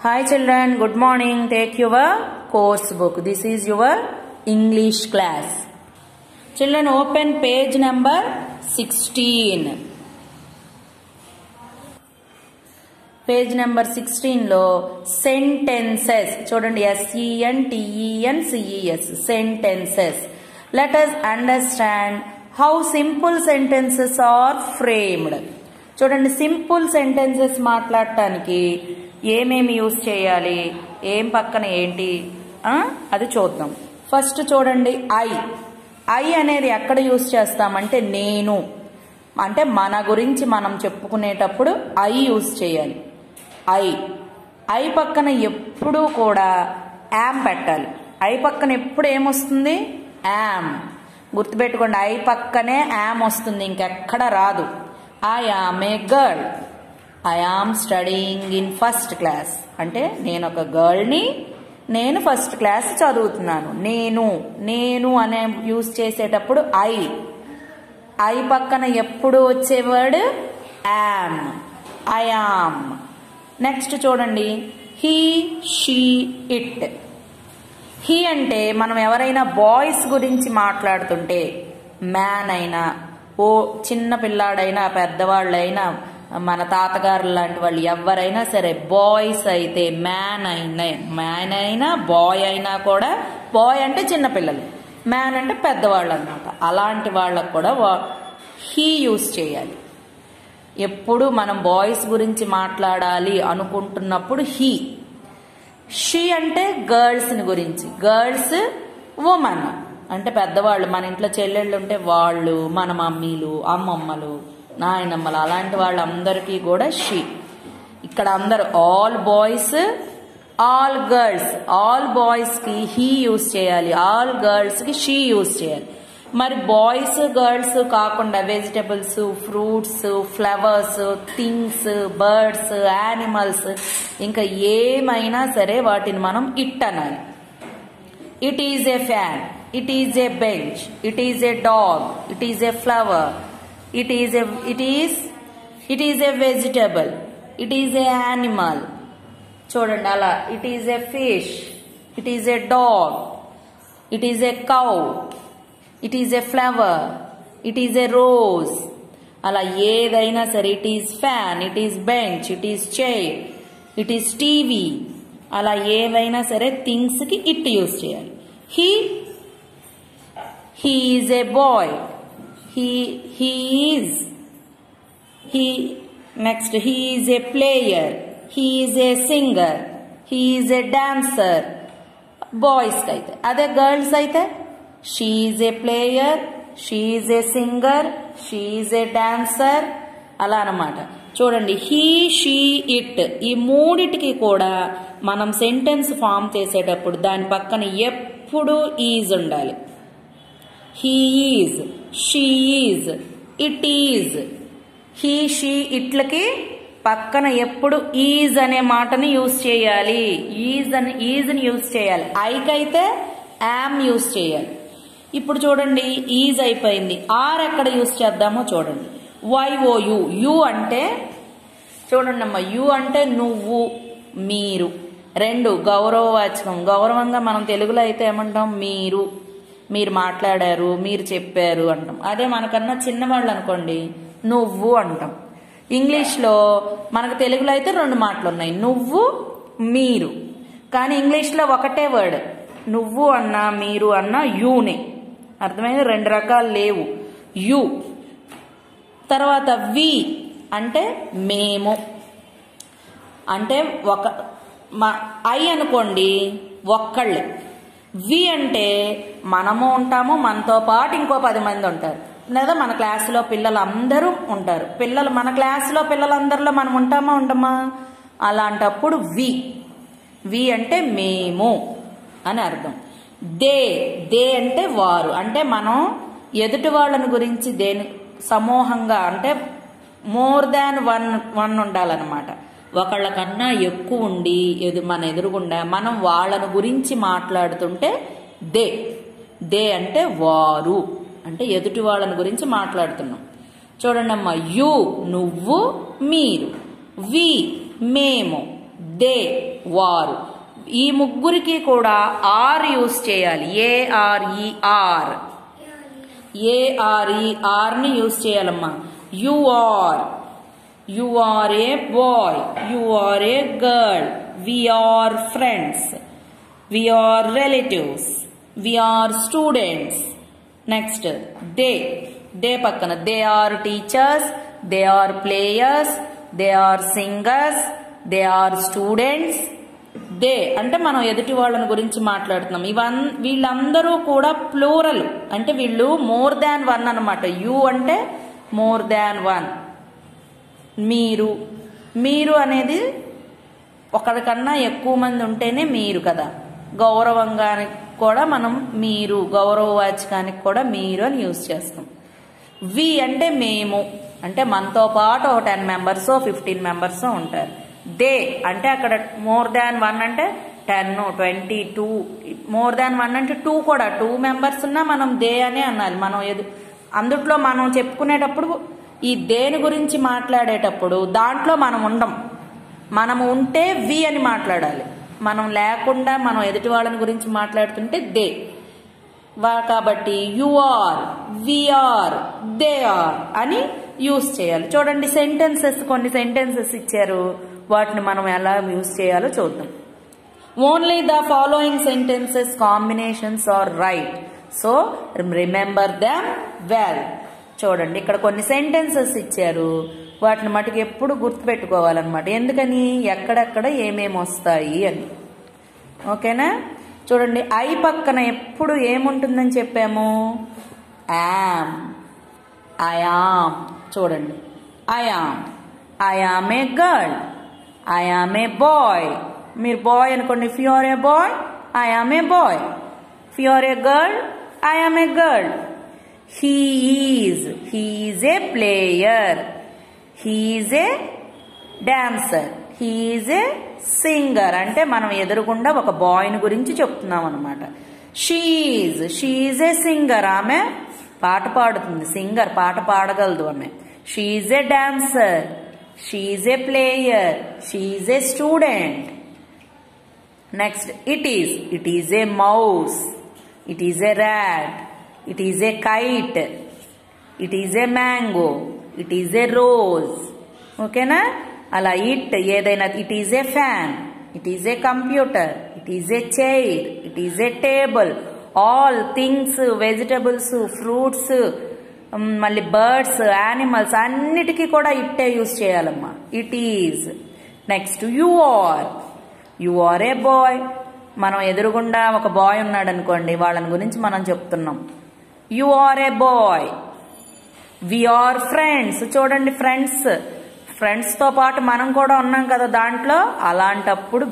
Hi children, good morning. Take your course book. This is your English class. Children, open page number 16. Page number 16 లో sentences చూడండి sentences sentences. Let us understand how simple sentences are framed. చూడండి simple sentences మాట్లాడటానికి ఏమేమి use చేయాలి, ఏం పక్కన ఏంటి అది చూద్దాం. ఫస్ట్ చూడండి ఐ అనేది ఎక్కడ యూజ్ చేస్తామంటే నేను అంటే మన గురించి మనం చెప్పుకునేటప్పుడు ఐ యూజ్ చేయాలి. ఐ పక్కన ఎప్పుడూ కూడా యామ్ పెట్టాలి. ఐ పక్కన ఎప్పుడు ఏమొస్తుంది? యామ్. గుర్తుపెట్టుకోండి, ఐ పక్కనే యామ్ వస్తుంది, ఇంకెక్కడ రాదు. I am a girl, I am studying in first class అంటే నేను ఒక గర్ల్ని, నేను ఫస్ట్ క్లాస్ చదువుతున్నాను. నేను అనే యూజ్ చేసేటప్పుడు ఐ పక్కన ఎప్పుడు వచ్చే word am, I am. Next చూడండి హీ, షీ, ఇట్. హీ అంటే మనం ఎవరైనా బాయ్స్ గురించి మాట్లాడుతుంటే, మ్యాన్ అయినా, ఓ చిన్న పిల్లాడైనా, పెద్దవాళ్ళైనా, మన తాతగారు లాంటి వాళ్ళు ఎవరైనా సరే, బాయ్స్ అయితే మ్యాన్ అయినా బాయ్ అయినా కూడా, బాయ్ అంటే చిన్నపిల్లలు, మ్యాన్ అంటే పెద్దవాళ్ళు అన్నమాట. అలాంటి వాళ్ళకు కూడా హీ యూజ్ చేయాలి. ఎప్పుడు మనం బాయ్స్ గురించి మాట్లాడాలి అనుకుంటున్నప్పుడు హీ. షీ అంటే గర్ల్స్ని గురించి, గర్ల్స్, ఉమెన్ అంటే పెద్దవాళ్ళు, మన ఇంట్లో చెల్లెళ్ళు ఉంటే వాళ్ళు, మన మమ్మీలు, అమ్మమ్మలు, నాయనమ్మలు, అలాంటి వాళ్ళందరికీ కూడా షీ. ఇక్కడ అందరు all boys, all girls, all బాయ్స్కి హీ యూజ్ చేయాలి, ఆల్ గర్ల్స్కి షీ యూజ్ చేయాలి. మరి బాయ్స్ గర్ల్స్ కాకుండా vegetables, fruits, flowers, things, birds, animals, ఇంకా ఏమైనా సరే వాటిని మనం ఇట్ అనాలి. It is a fan, it is a bench, it is a dog, it is a flower, it is a vegetable, it is a animal. చూడండి అలా, it is a fish, it is a dog, it is a cow, it is a flower, it is a rose. అలా ఏదైనా సరే, it is fan, it is bench, it is chair, it is TV, అలా ఏవైనా సరే things కి it use చేయాలి. He is a boy. He is a player. He is a singer. He is a dancer. Boys kaite. Ade girls aite she is a player, she is a singer, she is a dancer. అలా అన్నమాట. చూడండి he, she, it ఈ మూడిటికి కూడా మనం sentence form చేసేటప్పుడు దాని పక్కన ఎప్పుడు ఈజ్ ఉండాలి. He is, she is, it is. He, she, ఇట్లకి పక్కన ఎప్పుడు ఈజ్ అనే మాటని యూజ్ చేయాలి, ఈజ్ని యూజ్ చేయాలి. ఐకైతే యామ్ యూజ్ చేయాలి. ఇప్పుడు చూడండి ఈజ్ అయిపోయింది, ఆర్ ఎక్కడ యూజ్ చేద్దామో చూడండి. YOU, యు అంటే చూడండి అమ్మా, యు అంటే నువ్వు, మీరు, రెండు గౌరవవాచకం. గౌరవంగా మనం తెలుగులో అయితే ఏమంటాం? మీరు మాట్లాడారు, మీరు చెప్పారు అంటాం. అదే మనకన్నా చిన్నవాళ్ళు అనుకోండి నువ్వు అంటాం. ఇంగ్లీష్లో మనకు తెలుగులో అయితే రెండు మాటలు ఉన్నాయి, నువ్వు, మీరు. కానీ ఇంగ్లీష్లో ఒకటే వర్డ్, నువ్వు అన్నా మీరు అన్నా యూనే. అర్థమైంది? రెండు రకాలు లేవు. యు. తర్వాత వి అంటే మేము, అంటే ఐ అనుకోండి ఒక్కళ్ళే. వి అంటే మనము ఉంటాము, మనతో పాటు ఇంకో 10 మంది ఉంటారు, లేదా మన క్లాసులో పిల్లలందరూ ఉంటారు. మన క్లాసులో పిల్లలందరిలో మనం ఉంటామా ఉండమా? అలాంటప్పుడు వి అంటే మేము అని అర్థం. దే అంటే వారు, అంటే మనం ఎదుటి వాళ్ళని గురించి సమూహంగా అంటే మోర్ దాన్ వన్ ఉండాలన్నమాట. ఒకళ్ళ కన్నా ఎక్కువ ఉండి మన ఎదురుగుండా మనం వాళ్ళని గురించి మాట్లాడుతుంటే దే అంటే వారు, అంటే ఎదుటి వాళ్ళని గురించి మాట్లాడుతున్నాం. చూడండి అమ్మా, యు నువ్వు, మీరు, వి మేము, దే వారు. ఈ ముగ్గురికి కూడా ఆర్ యూస్ చేయాలి. ఏఆర్ఈఆర్, ఏఆర్ఈఆర్ ని యూస్ చేయాలమ్మా. You are, you are a boy, you are a girl, we are friends, we are relatives, we are students. Next they, they పక్కన they are teachers, they are players, they are singers, they are students. They అంటే మనం ఎదుటి వాళ్ళని గురించి మాట్లాడుతున్నాం. వీళ్ళందరూ కూడా plural, అంటే వీళ్ళు మోర్ దాన్ వన్ అనమాట. యు అంటే మోర్ దాన్ వన్. మీరు, మీరు అనేది ఒకరికన్నా ఎక్కువ మంది ఉంటేనే మీరు కదా. గౌరవంగానికి కూడా మనం మీరు, గౌరవవాచకానికి కూడా మీరు అని యూజ్ చేస్తాం. వి అంటే మేము, అంటే మనతో పాటు ఒక 10 మెంబర్స్ 15 మెంబర్స్ ఉంటారు. దే అంటే అక్కడ మోర్ దాన్ వన్ అంటే 10, 20, 2. మోర్ దాన్ వన్ అంటే 2 కూడా. 2 మెంబర్స్ ఉన్నా మనం దే అనే అనాలి. మనం అందుట్లో మనం చెప్పుకునేటప్పుడు ఈ దేని గురించి మాట్లాడేటప్పుడు దాంట్లో మనం ఉండం. మనము ఉంటే వి అని మాట్లాడాలి. మనం లేకుండా మనం ఎదుటి వాళ్ళని గురించి మాట్లాడుతుంటే దే. కాబట్టి you are, we are, they are అని యూస్ చేయాలి. చూడండి సెంటెన్సెస్, కొన్ని సెంటెన్సెస్ ఇచ్చారు, వాటిని మనం ఎలా యూస్ చేయాలో చూద్దాం. Only the following sentences combinations are right, so remember them well. చూడండి ఇక్కడ కొన్ని సెంటెన్సెస్ ఇచ్చారు, వాటిని మటుకు ఎప్పుడు గుర్తుపెట్టుకోవాలన్నమాట. ఎందుకని, ఎక్కడెక్కడ ఏమేమి వస్తాయి అని. ఓకేనా. చూడండి ఐ పక్కన ఎప్పుడు ఏముంటుందని చెప్పాము, యామ్, ఐ యామ్. చూడండి I am, I am a girl, I am a boy. మీరు బాయ్ అనుకోండి, if you are a boy I am a boy, if you are a girl I am a girl. He is a player, he is a dancer, he is a singer. అంటే మనం ఎదురుగుండా ఒక బాయ్ని గురించి చెప్తున్నాం అనమాట. She is a singer, ఆమె పాట పాడుతుంది. సింగర్ పాట పాడగలదు ఆమె. She is a dancer, she is a player, she is a student. Next it is a mouse, it is a rat, it is a kite, it is a mango, it is a rose. ఓకేనా. అలా it ఏదైనా, it is a fan, it is a computer, it is a chair, it is a table. All things, vegetables, fruits, మళ్ళీ birds, animals అన్నిటికీ కూడా ఇట్టే use చేయాలమ్మా. It is. Next you are a boy. మనం ఎదురుగుండా ఒక bye ఉన్నాడు అనుకోండి, వాళ్ళని గురించి మనం చెప్తున్నాం. You are a boy. We are friends. చూడండి ఫ్రెండ్స్, ఫ్రెండ్స్ తో పాటు మనం కూడా ఉన్నాం కదా దాంట్లో. అలాంటప్పుడు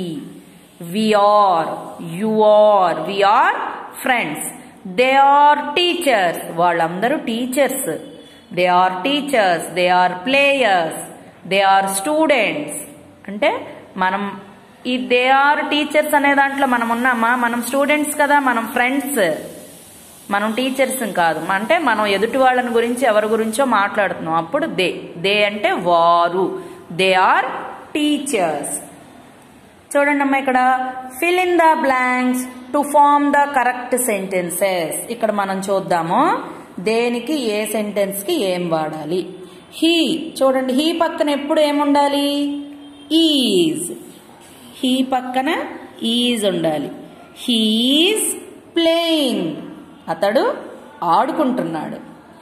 we are, you are, we are friends. They are teachers. వాళ్ళందరూ teachers. They are teachers, they are players, they are students. అంటే మనం ఈ దే ఆర్ టీచర్స్ అనే దాంట్లో మనం ఉన్నామా, మనం స్టూడెంట్స్ కదా, మనం ఫ్రెండ్స్, మనం టీచర్స్ కాదు. అంటే మనం ఎదుటి వాళ్ళని గురించి ఎవరి గురించో మాట్లాడుతున్నాం. అప్పుడు దే అంటే వారు, దే ఆర్ టీచర్స్. చూడండి అమ్మా, ఇక్కడ fill in the blanks to form the correct sentences. ఇక్కడ మనం చూద్దాము దేనికి ఏ సెంటెన్స్ కి ఏం వాడాలి. హీ. చూడండి హీ పక్కన ఎప్పుడు ఏముండాలి, ఈజ్. హీ పక్కన ఈజ్ ఉండాలి. He is playing. అతడు ఆడుకుంటున్నాడు.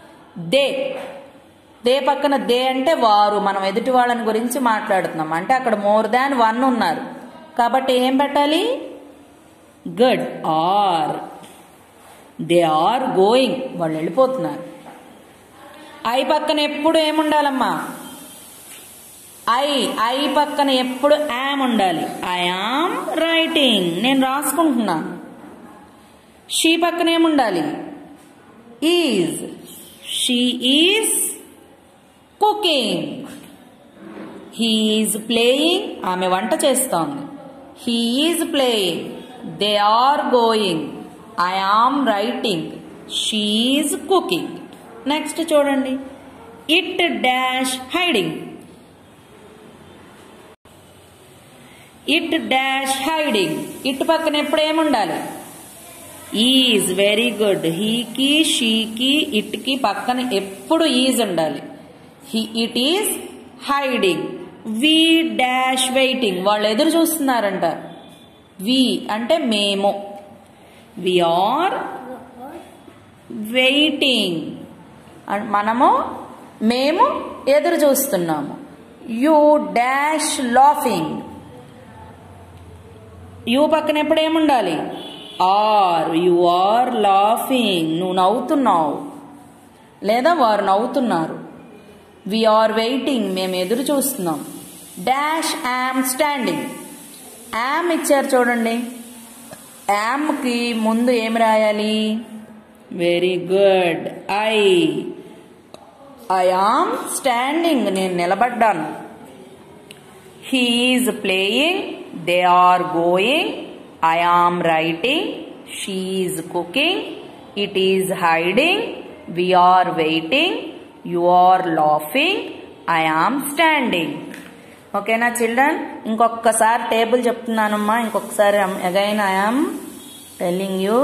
దే పక్కన దే అంటే వారు, మనం ఎదుటి వాళ్ళని గురించి మాట్లాడుతున్నాం. అంటే అక్కడ మోర్ దాన్ వన్ ఉన్నారు కాబట్టి ఏం పెట్టాలి, good. Are. They are going. వాళ్ళు వెళ్ళిపోతున్నారు. ఐ పక్కన ఎప్పుడు ఏముండాలమ్మా, ఐ పక్కన ఎప్పుడు యామ్ ఉండాలి. I am writing. నేను రాసుకుంటున్నాను. షీ పక్కన ఏముండాలి, is. She is cooking. He is playing. ఆమె వంట చేస్తోంది. He is playing. They are going. I am writing. She is cooking. Next చూడండి, it dash hiding. It dash hiding. It పక్కన ఎప్పుడు ఏముండాలి? ఈజ్. Very good. హీకి షీకి ఇట్కి పక్కన ఎప్పుడు ఈజ్ ఉండాలి. It is hiding. We dash waiting. వాళ్ళు ఎదురు చూస్తున్నారంట. వి అంటే మేము. We are waiting. మేము ఎదురు చూస్తున్నాము. You dash laughing. యు పక్కన ఎప్పుడు ఏముండాలి? ఆర్. You are laughing. నువ్వు నవ్వుతున్నావు లేదా వారు నవ్వుతున్నారు. We are waiting. మేము ఎదురు చూస్తున్నాం. Dash yam standing. యామ్ ఇచ్చారు చూడండి. యామ్కి ముందు ఏం రాయాలి? Very good. I am standing. నేను నిలబడ్డాను. He is playing. They are going. I am writing. She is cooking. It is hiding. We are waiting. You are laughing. I am standing. ఓకేనా children? ఇంకొకసారి table చెప్తున్నానమ్మా. ఇంకొకసారి again I am telling you.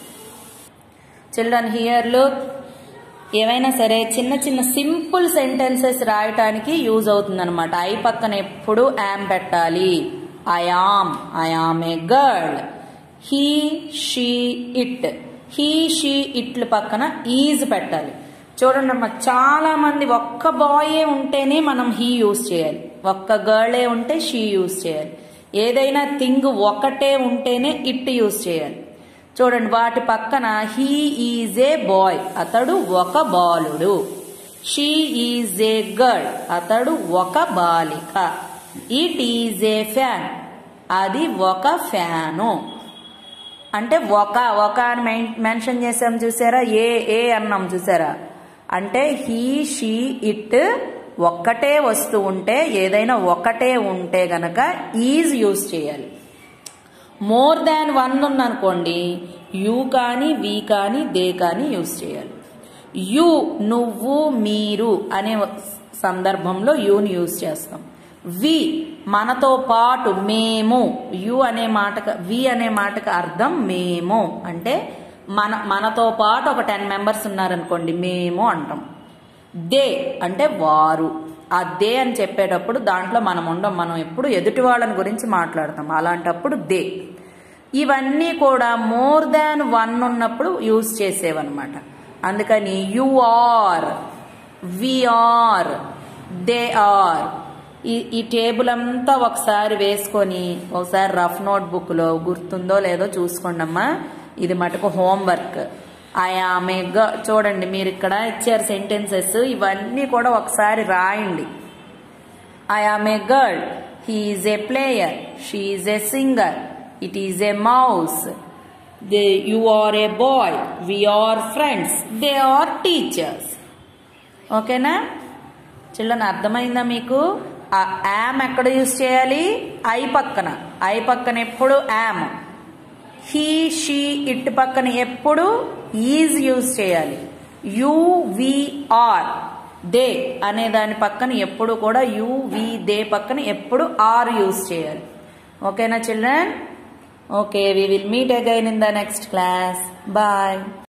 Children here look. ఏవైనా సరే చిన్న చిన్న simple sentences రాయటానికి use అవుతుంది అనమాట. ఐ పక్కన ఎప్పుడు యామ్ పెట్టాలి. I am a girl. He she it. He she ఇట్ల పక్కన ఈజ్ పెట్టాలి. చూడండి అమ్మా, చాలా మంది ఒక్క బాయే ఉంటేనే మనం హీ యూజ్ చేయాలి. ఒక్క గర్లే ఉంటే షీ యూజ్ చేయాలి. ఏదైనా థింగ్ ఒకటే ఉంటేనే ఇట్ యూజ్ చేయాలి. చూడండి వాటి పక్కన హీ ఈజ్ ఏ బాయ్. అతడు ఒక బాలుడు. She is a girl. అతడు ఒక బాలిక. It is a fan. అది ఒక ఫ్యాను. అంటే ఒక అని మెన్షన్ చేసాం చూసారా? ఏ అన్నాం చూసారా? అంటే హీ షీ ఇట్ ఒక్కటే వస్తువు ఉంటే, ఏదైనా ఒకటే ఉంటే గనక ఈజ్ యూజ్ చేయాలి. మోర్ దాన్ వన్ ఉందనుకోండి, యూ కానీ వి కానీ దే కానీ యూజ్ చేయాలి. యు నువ్వు మీరు అనే సందర్భంలో యూని యూజ్ చేస్తాం. వి మనతో పాటు మేము. యు అనే మాటకు వి అనే మాటకు అర్థం మేము. అంటే మనతో పాటు ఒక 10 మెంబర్స్ ఉన్నారనుకోండి, మేము అంటాం. దే అంటే వారు. ఆ దే అని చెప్పేటప్పుడు దాంట్లో మనం ఉండం. మనం ఎప్పుడు ఎదుటి వాళ్ళని గురించి మాట్లాడతాం. అలాంటప్పుడు దే. ఇవన్నీ కూడా మోర్ దాన్ వన్ ఉన్నప్పుడు యూజ్ చేసేవన్నమాట. అందుకని you are, we are, they are. ఈ టేబుల్ అంతా ఒకసారి వేసుకొని ఒకసారి రఫ్ నోట్ బుక్ లో గుర్తుందో లేదో చూసుకోండి అమ్మా. ఇది మటుకు homework. I am a girl. చూడండి మీరు ఇక్కడ ఇచ్చారు సెంటెన్సెస్. ఇవన్నీ కూడా ఒకసారి రాయండి. I am a girl. He is a player. She is a singer. It is a mouse. You are a boy. We are friends. They are teachers. ఓకేనా children? అర్థమైందా మీకు? యామ్ ఎక్కడ యూజ్ చేయాలి? ఐ పక్కన. ఐ పక్కన ఎప్పుడు yam. He she it పక్కన ఎప్పుడు ఈజ్ యూజ్ చేయాలి. You we are. దే అనే దాని పక్కన ఎప్పుడు కూడా యు వి దే పక్కన ఎప్పుడు ఆర్ యూజ్ చేయాలి. ఓకేనా children? Okay, we will meet again in the next class. Bye.